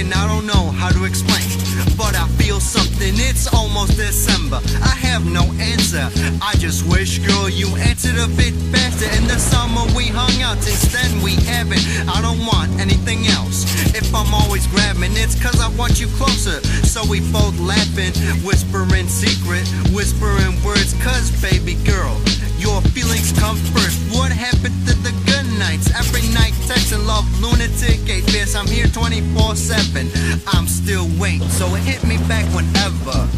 and I don't know how to explain, but I feel something, it's almost December. I have no answer, I just wish, girl, you answered a bit faster. In the summer we hung out, since then we haven't. I don't want anything else. If I'm always grabbing, it's cause I want you closer. So we both laughing, whispering secret, whispering words, cause baby girl, your feelings come first. What happened to the good nights? Every night texting love, lunatic, 8 I'm here 24/7. I'm still waiting, so hit me back whenever.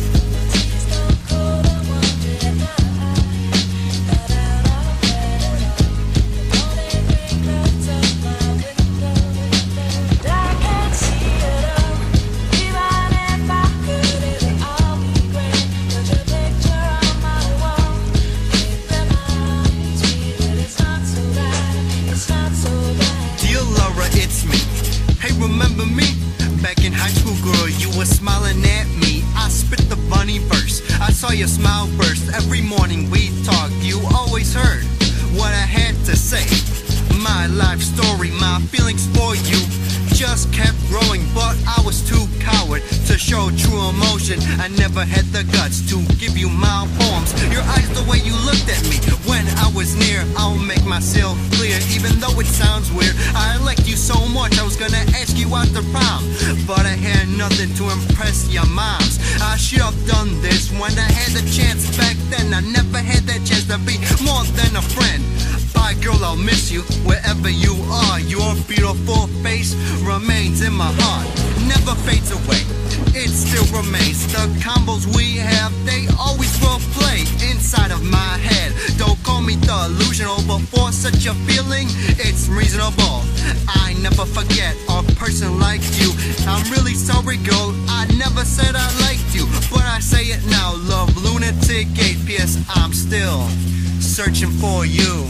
Remember me? Back in high school, girl, you were smiling at me. I spit the funny verse, I saw your smile burst. Every morning we talked, you always heard what I had to say. My life story, my feelings for you just kept growing, but I was too coward to show true emotion. I never had the guts to give you my poems. Your eyes, the way you looked at me when I was near, I'll make myself clear. Even though it sounds weird, I liked you so much, I was gonna ask you out to prom, but I had nothing to impress your moms. I should have done this when I had the chance back then. I never had that chance to be more than a friend. Bye girl, I'll miss you wherever you are. Your beautiful face remains in my heart, never fades away, it still remains. The combos we have, they always will play inside of my head. Don't call me delusional, but for such a feeling, it's reasonable. I never forget a person like you. I'm really sorry girl, I never said I liked you, but I say it now. Love lunatic 8 I'm still searching for you.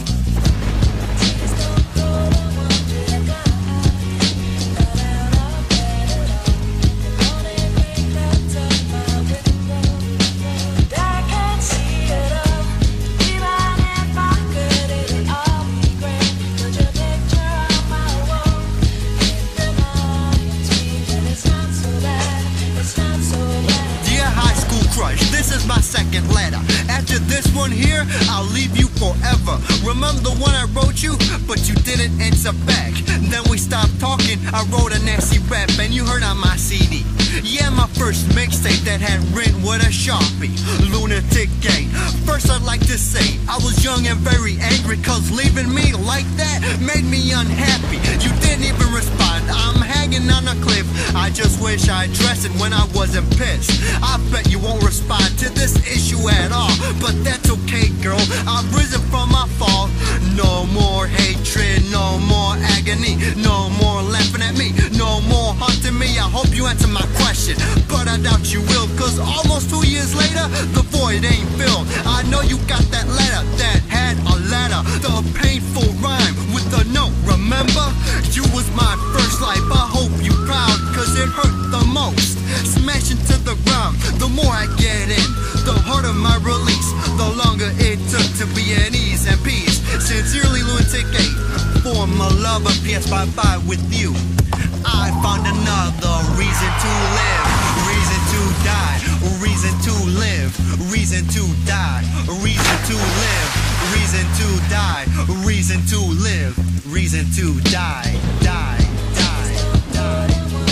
This is my second letter. After this one here, I'll leave you forever. Remember the one I wrote you, but you didn't answer back. Then we stopped talking, I wrote a nasty rap and you heard on my CD. Yeah, my first mixtape that had written with a Sharpie, Lunatic 8. First I'd like to say, I was young and very angry, cause leaving me like that made me unhappy. You didn't even respond, I'm hanging on a cliff. I just wish I addressed it when I wasn't pissed. I bet you won't respond to this issue at all, but that's okay girl, I've risen from my fall. No more hatred, no more agony, no more laughing at me, no more haunting me. I hope you answer my question, but I doubt you will, cause almost 2 years later, the void ain't filled. I know you got that letter that had a letter, the painful rhyme with the note, remember? You was my first life, I hope you proud, cause it hurt the most. Smashing to the ground, the more I get in, the harder my release, the longer it took to be at ease and peace. Sincerely Lunatic 8, for my lover, PS bye-bye with you. I found another reason to live, reason to die, reason to live, reason to die, reason to live, reason to die, reason to live, reason to die, die, die, die.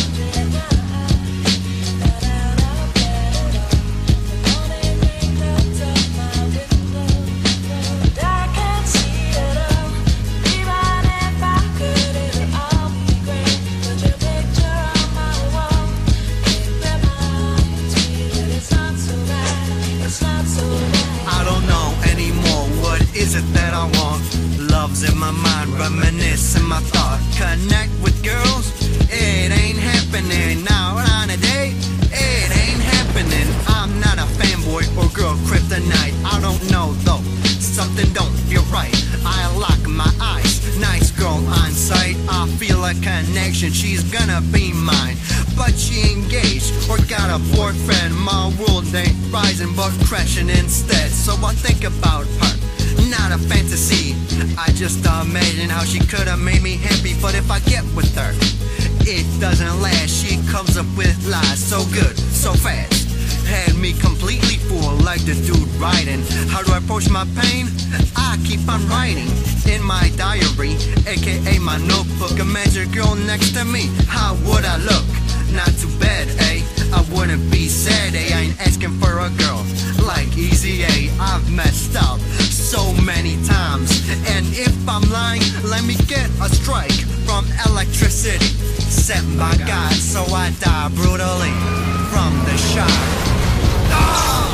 Is it that I want? Love's in my mind, reminisce in my thought. Connect with girls? It ain't happening. Now on a date? It ain't happening. I'm not a fanboy or girl kryptonite. I don't know though, something don't feel right. I lock my eyes, nice girl on sight. I feel a connection, she's gonna be mine. But she engaged or got a boyfriend. My world ain't rising but crashing instead. So I think about her, not a fantasy. I just imagine how she could've made me happy. But if I get with her, it doesn't last. She comes up with lies so good, so fast. Had me completely fooled like the dude writing. How do I approach my pain? I keep on writing in my diary, aka my notebook. A magic girl next to me, how would I look? Not too bad, eh? I wouldn't be sad, eh? I ain't asking for a girl like Easy A. I've messed up so many times, and if I'm lying, let me get a strike from electricity set by God, so I die brutally from the shock. Ah!